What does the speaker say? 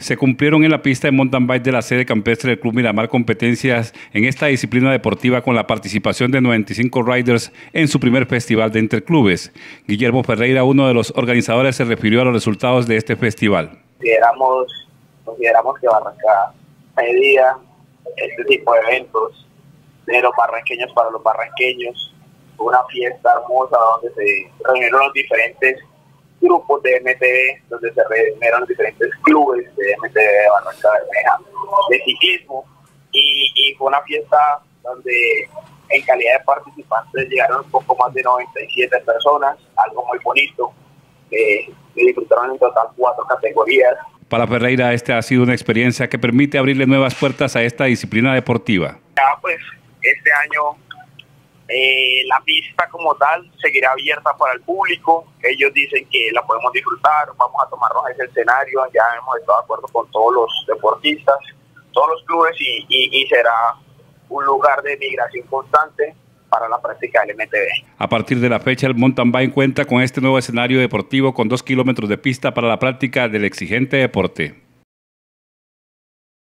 Se cumplieron en la pista de mountain bike de la sede campestre del Club Miramar competencias en esta disciplina deportiva con la participación de 95 riders en su primer festival de interclubes. Guillermo Ferreira, uno de los organizadores, se refirió a los resultados de este festival. Consideramos que Barranca pedía este tipo de eventos de los barranqueños para los barranqueños, una fiesta hermosa donde se reunieron los diferentes grupos de MTB, donde se reunieron los diferentes clubes de MTB de Barranca Bermeja, de ciclismo, y fue una fiesta donde en calidad de participantes llegaron un poco más de 97 personas, algo muy bonito, que disfrutaron en total 4 categorías. Para Ferreira, esta ha sido una experiencia que permite abrirle nuevas puertas a esta disciplina deportiva. Ya, pues, este año la pista como tal seguirá abierta para el público. Ellos dicen que la podemos disfrutar, vamos a tomarnos ese escenario, ya hemos estado de acuerdo con todos los deportistas, todos los clubes y será un lugar de migración constante para la práctica del MTB. A partir de la fecha, el mountain bike cuenta con este nuevo escenario deportivo con 2 kilómetros de pista para la práctica del exigente deporte.